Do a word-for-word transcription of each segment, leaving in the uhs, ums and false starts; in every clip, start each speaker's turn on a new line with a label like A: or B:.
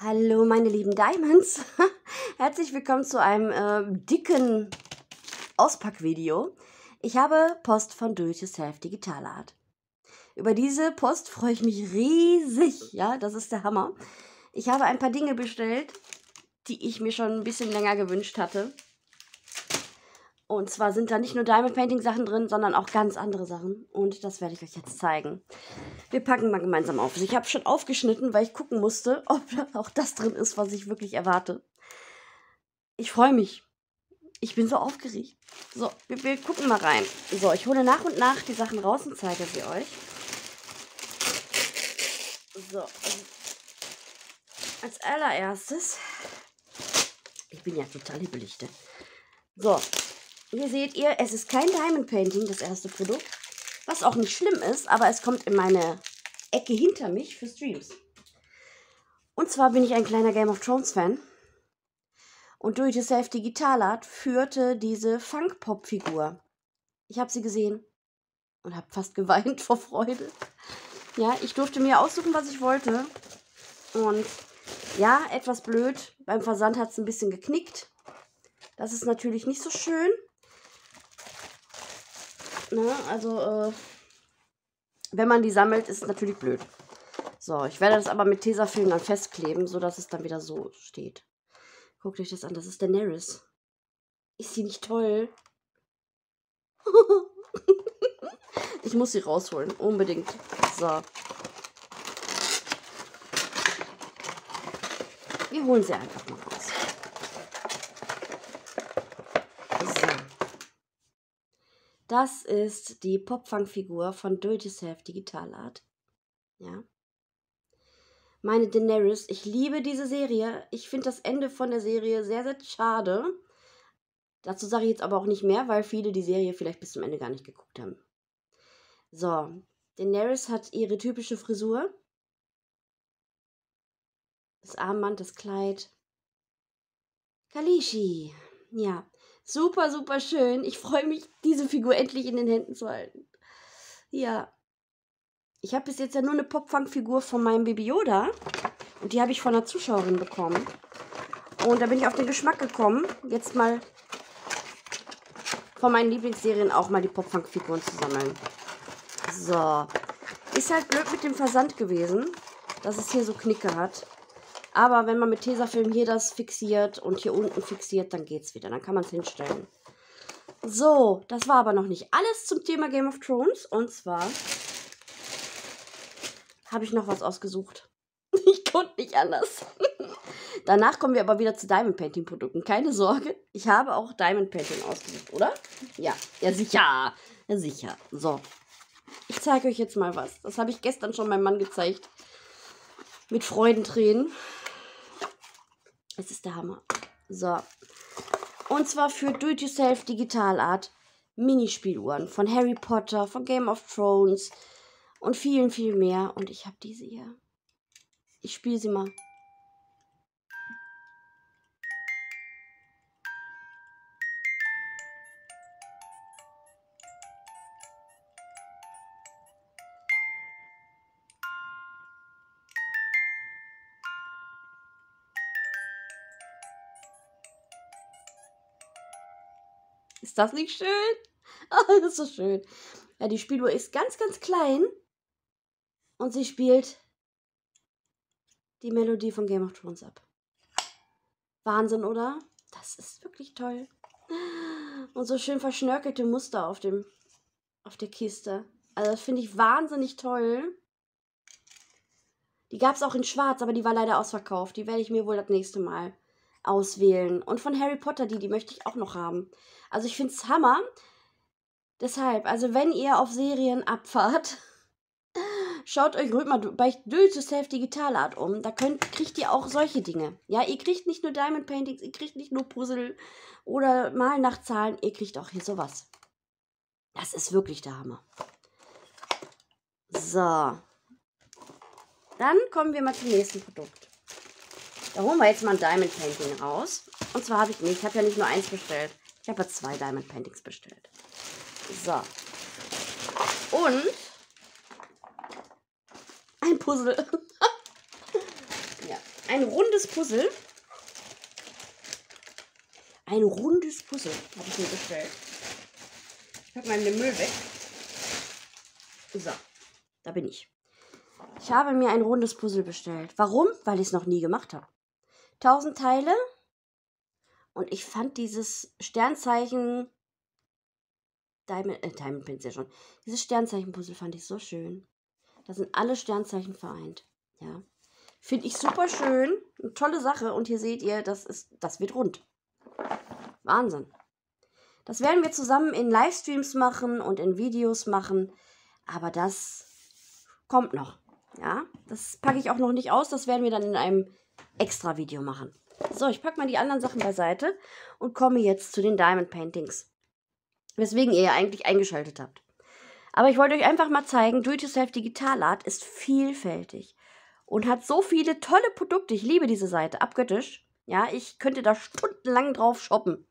A: Hallo meine lieben Diamonds, herzlich willkommen zu einem äh, dicken Auspackvideo. Ich habe Post von Do It Yourself Digital Art. Über diese Post freue ich mich riesig, ja, das ist der Hammer. Ich habe ein paar Dinge bestellt, die ich mir schon ein bisschen länger gewünscht hatte. Und zwar sind da nicht nur Diamond Painting Sachen drin, sondern auch ganz andere Sachen. Und das werde ich euch jetzt zeigen. Wir packen mal gemeinsam auf. Ich habe schon aufgeschnitten, weil ich gucken musste, ob auch das drin ist, was ich wirklich erwarte. Ich freue mich. Ich bin so aufgeregt. So, wir, wir gucken mal rein. So, ich hole nach und nach die Sachen raus und zeige sie euch. So, als allererstes, ich bin ja total hibbelig. So, hier seht ihr, es ist kein Diamond Painting, das erste Produkt. Was auch nicht schlimm ist, aber es kommt in meine Ecke hinter mich für Streams. Und zwar bin ich ein kleiner Game of Thrones Fan. Und Do It Yourself Digital Art führte diese Funk-Pop-Figur. Ich habe sie gesehen und habe fast geweint vor Freude. Ja, ich durfte mir aussuchen, was ich wollte. Und ja, etwas blöd. Beim Versand hat es ein bisschen geknickt. Das ist natürlich nicht so schön. Ne, also, äh, wenn man die sammelt, ist es natürlich blöd. So, ich werde das aber mit Tesafilm dann festkleben, sodass es dann wieder so steht. Guckt euch das an, das ist Daenerys. Ist sie nicht toll? Ich muss sie rausholen, unbedingt. So. Wir holen sie einfach mal raus. So. Das ist die Pop-Funk-Figur von Do It Yourself Digital Art. Ja. Meine Daenerys, ich liebe diese Serie. Ich finde das Ende von der Serie sehr, sehr schade. Dazu sage ich jetzt aber auch nicht mehr, weil viele die Serie vielleicht bis zum Ende gar nicht geguckt haben. So, Daenerys hat ihre typische Frisur. Das Armband, das Kleid. Khaleesi. Ja, super, super schön. Ich freue mich, diese Figur endlich in den Händen zu halten. Ja. Ich habe bis jetzt ja nur eine Pop-Funk-Figur von meinem Baby Yoda. Und die habe ich von einer Zuschauerin bekommen. Und da bin ich auf den Geschmack gekommen, jetzt mal von meinen Lieblingsserien auch mal die Pop-Funk-Figuren zu sammeln. So. Ist halt blöd mit dem Versand gewesen, dass es hier so Knicke hat. Aber wenn man mit Tesafilm hier das fixiert und hier unten fixiert, dann geht's wieder. Dann kann man es hinstellen. So, das war aber noch nicht alles zum Thema Game of Thrones. Und zwar habe ich noch was ausgesucht. Ich konnte nicht anders. Danach kommen wir aber wieder zu Diamond Painting Produkten. Keine Sorge, ich habe auch Diamond Painting ausgesucht, oder? Ja, ja sicher. Ja sicher. So, ich zeige euch jetzt mal was. Das habe ich gestern schon meinem Mann gezeigt. Mit Freudentränen. Es ist der Hammer. So. Und zwar für Do It Yourself Digital Art Minispieluhren von Harry Potter, von Game of Thrones und vielen, viel mehr. Und ich habe diese hier. Ich spiele sie mal. Ist das nicht schön? Oh, das ist so schön. Ja, die Spieluhr ist ganz, ganz klein. Und sie spielt die Melodie von Game of Thrones ab. Wahnsinn, oder? Das ist wirklich toll. Und so schön verschnörkelte Muster auf dem, auf der Kiste. Also das finde ich wahnsinnig toll. Die gab es auch in schwarz, aber die war leider ausverkauft. Die werde ich mir wohl das nächste Mal auswählen. Und von Harry Potter, die, die möchte ich auch noch haben. Also ich finde es Hammer. Deshalb, also wenn ihr auf Serien abfahrt, schaut euch ruhig mal bei Do It Yourself Digital Art um. Da könnt, kriegt ihr auch solche Dinge. Ja, ihr kriegt nicht nur Diamond Paintings, ihr kriegt nicht nur Puzzle oder Malen nach Zahlen. Ihr kriegt auch hier sowas. Das ist wirklich der Hammer. So. Dann kommen wir mal zum nächsten Produkt. Da holen wir jetzt mal ein Diamond Painting raus. Und zwar habe ich nicht, ich habe ja nicht nur eins bestellt. Ich habe ja zwei Diamond Paintings bestellt. So. Und ein Puzzle. Ja, ein rundes Puzzle. Ein rundes Puzzle habe ich mir bestellt. Ich packe mal den Müll weg. So, da bin ich. Ich habe mir ein rundes Puzzle bestellt. Warum? Weil ich es noch nie gemacht habe. tausend Teile. Und ich fand dieses Sternzeichen Diamond, äh, Diamond Pins ja schon. Dieses Sternzeichen-Puzzle fand ich so schön. Da sind alle Sternzeichen vereint. Ja. Finde ich super schön. Eine tolle Sache. Und hier seht ihr, das ist, das wird rund. Wahnsinn. Das werden wir zusammen in Livestreams machen und in Videos machen. Aber das kommt noch. Ja. Das packe ich auch noch nicht aus. Das werden wir dann in einem extra Video machen. So, ich packe mal die anderen Sachen beiseite und komme jetzt zu den Diamond Paintings. Weswegen ihr ja eigentlich eingeschaltet habt. Aber ich wollte euch einfach mal zeigen, Do-It-Yourself Digital Art ist vielfältig und hat so viele tolle Produkte. Ich liebe diese Seite, abgöttisch. Ja, ich könnte da stundenlang drauf shoppen.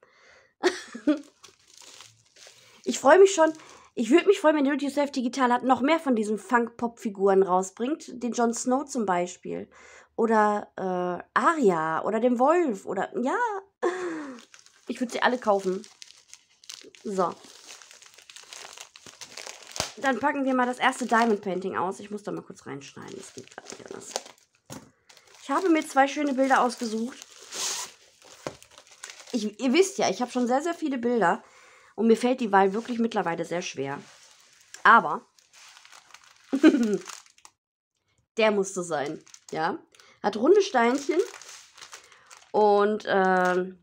A: Ich freue mich schon, ich würde mich freuen, wenn Do-It-Yourself Digital Art noch mehr von diesen Funk-Pop-Figuren rausbringt. Den Jon Snow zum Beispiel. Oder äh, Arya oder den Wolf. Oder, ja, ich würde sie alle kaufen. So. Dann packen wir mal das erste Diamond Painting aus. Ich muss da mal kurz reinschneiden. Das geht gerade nicht anders. Ich habe mir zwei schöne Bilder ausgesucht. Ich, ihr wisst ja, ich habe schon sehr, sehr viele Bilder. Und mir fällt die Wahl wirklich mittlerweile sehr schwer. Aber der musste sein. Ja. Hat runde Steinchen. Und ähm,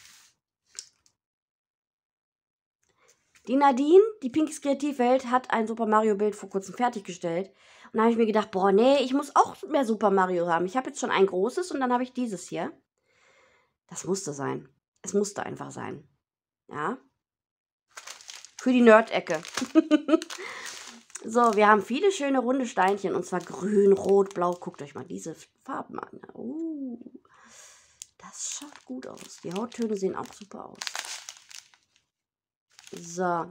A: die Nadine, die Pinkys Kreativwelt, hat ein Super Mario Bild vor kurzem fertiggestellt. Und da habe ich mir gedacht, boah, nee, ich muss auch mehr Super Mario haben. Ich habe jetzt schon ein großes und dann habe ich dieses hier. Das musste sein. Es musste einfach sein. Ja. Für die Nerd-Ecke. So, wir haben viele schöne runde Steinchen. Und zwar grün, rot, blau. Guckt euch mal diese Farben an. Oh, das schaut gut aus. Die Hauttöne sehen auch super aus. So.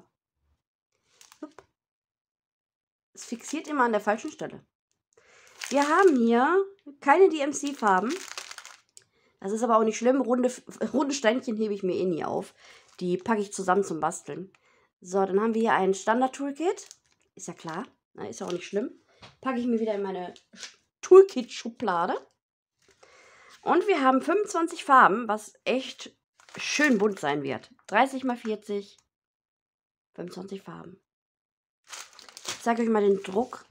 A: Es fixiert immer an der falschen Stelle. Wir haben hier keine D M C-Farben. Das ist aber auch nicht schlimm. Runde, runde Steinchen hebe ich mir eh nie auf. Die packe ich zusammen zum Basteln. So, dann haben wir hier ein Standard-Toolkit. Ist ja klar. Na, ist ja auch nicht schlimm. Packe ich mir wieder in meine Toolkit-Schublade. Und wir haben fünfundzwanzig Farben, was echt schön bunt sein wird. dreißig mal vierzig. fünfundzwanzig Farben. Ich zeige euch mal den Druck.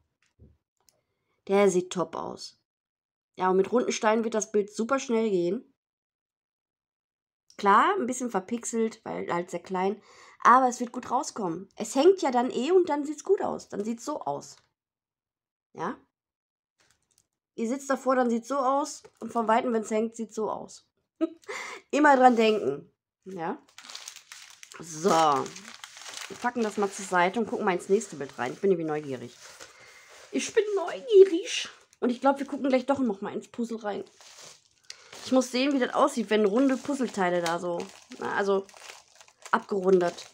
A: Der sieht top aus. Ja, und mit runden Steinen wird das Bild super schnell gehen. Klar, ein bisschen verpixelt, weil halt sehr klein. Aber es wird gut rauskommen. Es hängt ja dann eh und dann sieht es gut aus. Dann sieht es so aus. Ja. Ihr sitzt davor, dann sieht es so aus. Und von Weitem, wenn es hängt, sieht es so aus. Immer dran denken. Ja. So. Wir packen das mal zur Seite und gucken mal ins nächste Bild rein. Ich bin irgendwie neugierig. Ich bin neugierig. Und ich glaube, wir gucken gleich doch noch mal ins Puzzle rein. Ich muss sehen, wie das aussieht, wenn runde Puzzleteile da so, na, also abgerundet.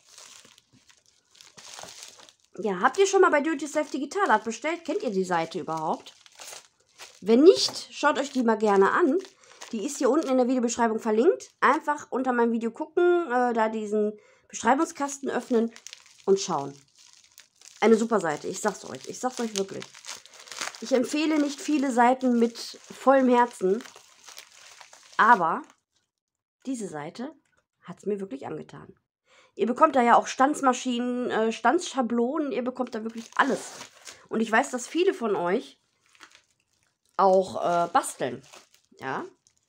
A: Ja, habt ihr schon mal bei Do-It-Yourself Digital Art bestellt? Kennt ihr die Seite überhaupt? Wenn nicht, schaut euch die mal gerne an. Die ist hier unten in der Videobeschreibung verlinkt. Einfach unter meinem Video gucken, äh, da diesen Beschreibungskasten öffnen und schauen. Eine super Seite, ich sag's euch. Ich sag's euch wirklich. Ich empfehle nicht viele Seiten mit vollem Herzen. Aber diese Seite hat es mir wirklich angetan. Ihr bekommt da ja auch Stanzmaschinen, äh, Stanzschablonen. Ihr bekommt da wirklich alles. Und ich weiß, dass viele von euch auch äh, basteln. Ja.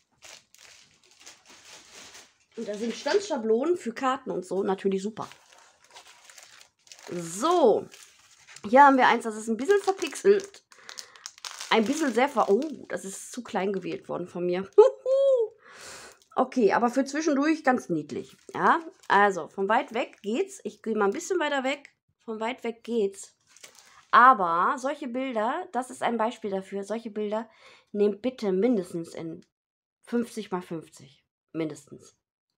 A: Und da sind Stanzschablonen für Karten und so natürlich super. So. Hier haben wir eins, das ist ein bisschen verpixelt. Ein bisschen sehr ver... Oh, das ist zu klein gewählt worden von mir. Okay, aber für zwischendurch ganz niedlich. Ja, also von weit weg geht's. Ich gehe mal ein bisschen weiter weg. Von weit weg geht's. Aber solche Bilder, das ist ein Beispiel dafür. Solche Bilder nehmt bitte mindestens in fünfzig mal fünfzig. Mindestens.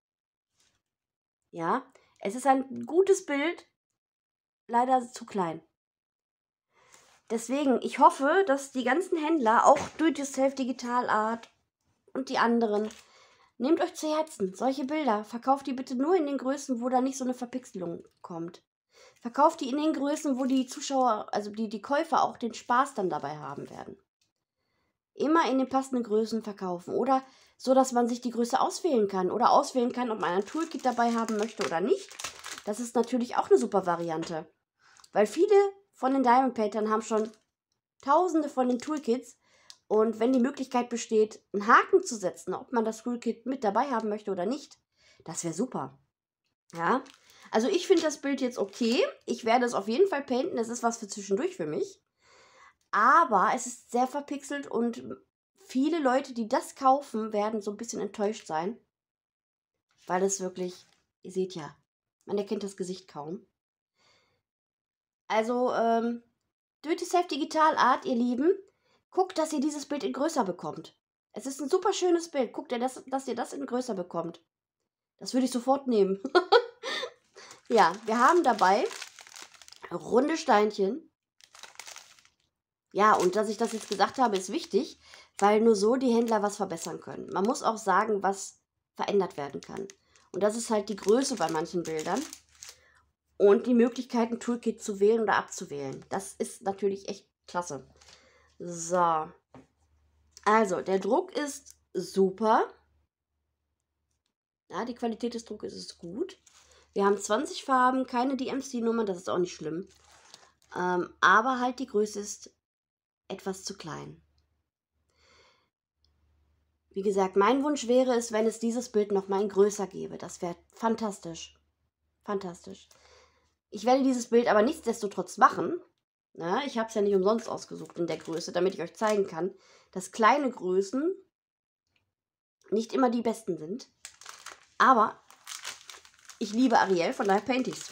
A: Ja, es ist ein gutes Bild. Leider zu klein. Deswegen, ich hoffe, dass die ganzen Händler, auch Do-it-yourself Digital Art und die anderen, nehmt euch zu Herzen. Solche Bilder, verkauft die bitte nur in den Größen, wo da nicht so eine Verpixelung kommt. Verkauft die in den Größen, wo die Zuschauer, also die, die Käufer auch den Spaß dann dabei haben werden. Immer in den passenden Größen verkaufen. Oder so, dass man sich die Größe auswählen kann. Oder auswählen kann, ob man ein Toolkit dabei haben möchte oder nicht. Das ist natürlich auch eine super Variante. Weil viele von den Diamond Paintern haben schon tausende von den Toolkits. Und wenn die Möglichkeit besteht, einen Haken zu setzen, ob man das Toolkit mit dabei haben möchte oder nicht, das wäre super. Ja, also ich finde das Bild jetzt okay. Ich werde es auf jeden Fall painten. Das ist was für zwischendurch für mich. Aber es ist sehr verpixelt und viele Leute, die das kaufen, werden so ein bisschen enttäuscht sein. Weil es wirklich, ihr seht ja, man erkennt das Gesicht kaum. Also, ähm, Do-it-yourself Digital Art, ihr Lieben, guckt, dass ihr dieses Bild in größer bekommt. Es ist ein super schönes Bild. Guckt, ihr das, dass ihr das in größer bekommt. Das würde ich sofort nehmen. Ja, wir haben dabei runde Steinchen. Ja, und dass ich das jetzt gesagt habe, ist wichtig, weil nur so die Händler was verbessern können. Man muss auch sagen, was verändert werden kann. Und das ist halt die Größe bei manchen Bildern. Und die Möglichkeit, ein Toolkit zu wählen oder abzuwählen. Das ist natürlich echt klasse. So. Also, der Druck ist super. Ja, die Qualität des Druckes ist gut. Wir haben zwanzig Farben, keine D M C-Nummern, das ist auch nicht schlimm. Ähm, aber halt die Größe ist etwas zu klein. Wie gesagt, mein Wunsch wäre es, wenn es dieses Bild noch mal in größer gäbe. Das wäre fantastisch. Fantastisch. Ich werde dieses Bild aber nichtsdestotrotz machen. Na, ich habe es ja nicht umsonst ausgesucht in der Größe, damit ich euch zeigen kann, dass kleine Größen nicht immer die besten sind. Aber ich liebe Ariel, von daher paint ich's.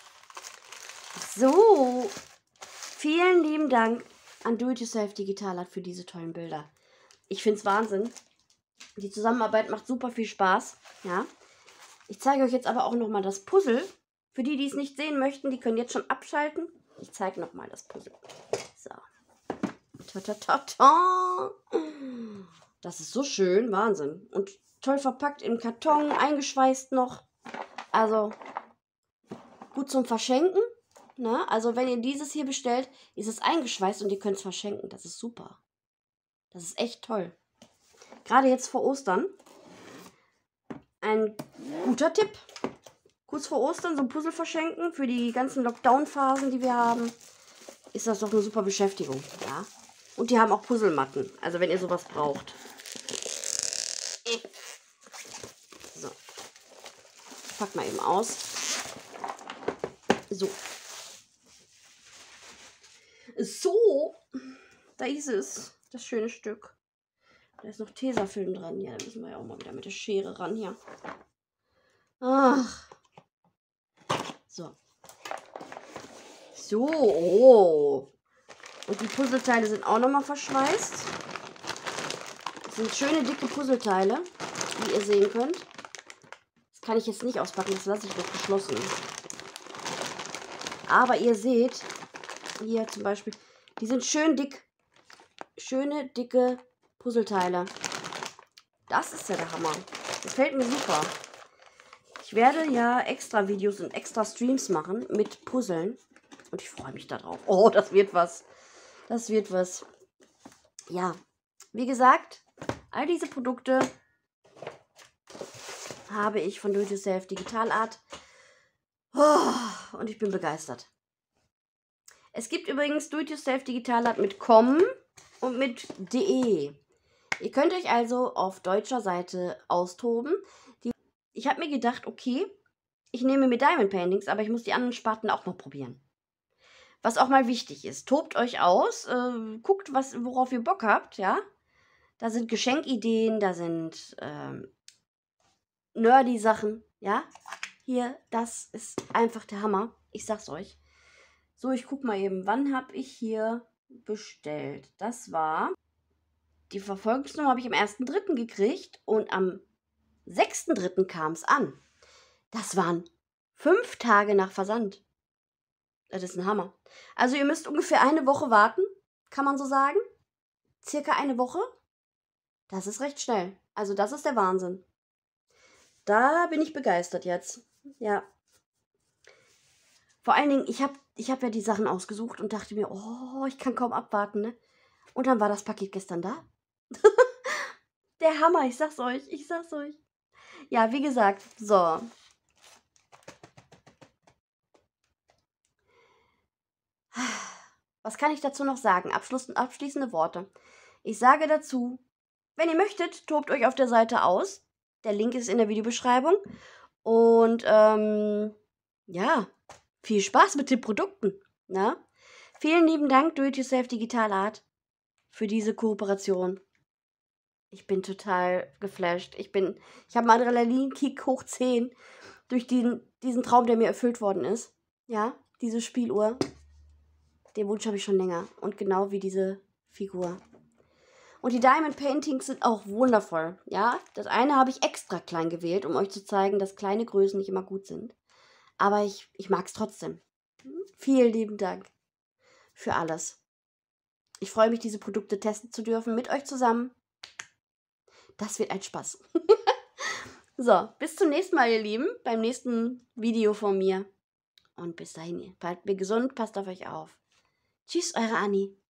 A: So, vielen lieben Dank an Do-it-yourself Digital Art für diese tollen Bilder. Ich finde es Wahnsinn. Die Zusammenarbeit macht super viel Spaß. Ja. Ich zeige euch jetzt aber auch nochmal das Puzzle. Für die, die es nicht sehen möchten, die können jetzt schon abschalten. Ich zeige nochmal das Puzzle. So. Ta, ta, ta, ta. Das ist so schön. Wahnsinn. Und toll verpackt im Karton, eingeschweißt noch. Also gut zum Verschenken. Na, also wenn ihr dieses hier bestellt, ist es eingeschweißt und ihr könnt es verschenken. Das ist super. Das ist echt toll. Gerade jetzt vor Ostern. Ein guter Tipp. Kurz vor Ostern so ein Puzzle verschenken. Für die ganzen Lockdown-Phasen, die wir haben, ist das doch eine super Beschäftigung. Ja. Und die haben auch Puzzlematten. Also wenn ihr sowas braucht. So. Ich pack mal eben aus. So. So. Da ist es. Das schöne Stück. Da ist noch Tesafilm dran. Ja, da müssen wir ja auch mal wieder mit der Schere ran hier. Ach. So. So. Oh. Und die Puzzleteile sind auch nochmal verschweißt. Das sind schöne dicke Puzzleteile, wie ihr sehen könnt. Das kann ich jetzt nicht auspacken, das lasse ich noch geschlossen. Aber ihr seht, hier zum Beispiel, die sind schön dick. Schöne, dicke Puzzleteile. Das ist ja der Hammer. Das fällt mir super. Ich werde ja extra Videos und extra Streams machen mit Puzzeln. Und ich freue mich darauf. Oh, das wird was. Das wird was. Ja, wie gesagt, all diese Produkte habe ich von Do-it-yourself Digital Art. Oh, und ich bin begeistert. Es gibt übrigens Do-it-yourself Digital Art mit com und mit de. Ihr könnt euch also auf deutscher Seite austoben. Die ich habe mir gedacht, okay, ich nehme mir Diamond Paintings, aber ich muss die anderen Sparten auch mal probieren. Was auch mal wichtig ist. Tobt euch aus, äh, guckt, was, worauf ihr Bock habt, ja. Da sind Geschenkideen, da sind ähm, nerdy Sachen, ja. Hier, das ist einfach der Hammer. Ich sag's euch. So, ich guck mal eben, wann habe ich hier bestellt? Das war, die Verfolgungsnummer habe ich am ersten dritten gekriegt und am sechsten dritten kam es an. Das waren fünf Tage nach Versand. Das ist ein Hammer. Also ihr müsst ungefähr eine Woche warten, kann man so sagen. Circa eine Woche. Das ist recht schnell. Also das ist der Wahnsinn. Da bin ich begeistert jetzt. Ja. Vor allen Dingen, ich habe ich hab ja die Sachen ausgesucht und dachte mir, oh, ich kann kaum abwarten, ne? Und dann war das Paket gestern da. Der Hammer, ich sag's euch, ich sag's euch. Ja, wie gesagt, so. Was kann ich dazu noch sagen? Abschluss, abschließende Worte. Ich sage dazu, wenn ihr möchtet, tobt euch auf der Seite aus. Der Link ist in der Videobeschreibung. Und ähm, ja, viel Spaß mit den Produkten. Na? Vielen lieben Dank, Do-It-Yourself Digital Art, für diese Kooperation. Ich bin total geflasht. Ich bin, ich habe einen Adrenalinkick hoch zehn durch diesen, diesen Traum, der mir erfüllt worden ist. Ja, diese Spieluhr. Den Wunsch habe ich schon länger. Und genau wie diese Figur. Und die Diamond Paintings sind auch wundervoll. Ja, das eine habe ich extra klein gewählt, um euch zu zeigen, dass kleine Größen nicht immer gut sind. Aber ich, ich mag es trotzdem. Vielen lieben Dank für alles. Ich freue mich, diese Produkte testen zu dürfen mit euch zusammen. Das wird ein Spaß. So, bis zum nächsten Mal, ihr Lieben, beim nächsten Video von mir. Und bis dahin, bleibt mir gesund, passt auf euch auf. Tschüss, eure Anni.